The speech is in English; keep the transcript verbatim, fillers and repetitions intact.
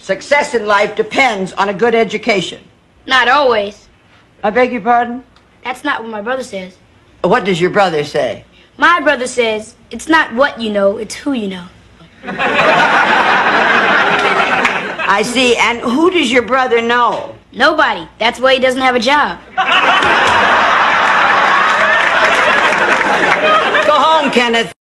Success in life depends on a good education. Not always. I beg your pardon? That's not what my brother says. What does your brother say? My brother says, it's not what you know, it's who you know. I see. And who does your brother know? Nobody. That's why he doesn't have a job. Go home, Kenneth.